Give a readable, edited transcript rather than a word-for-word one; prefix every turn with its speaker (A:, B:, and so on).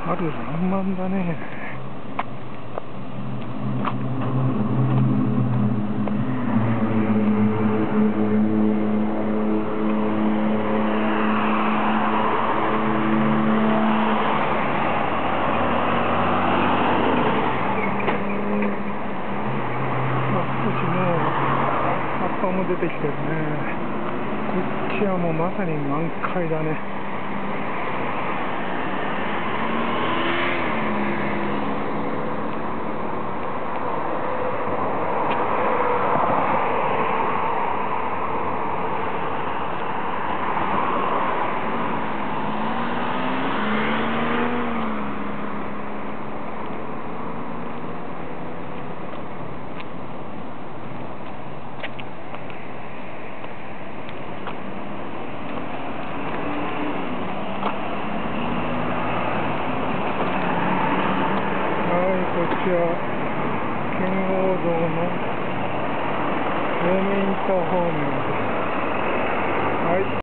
A: 春爛漫だね。少しもう葉っぱも出てきてるね。こっちはもうまさに満開だね。こっちは圏央道の青梅インター方面です。はい。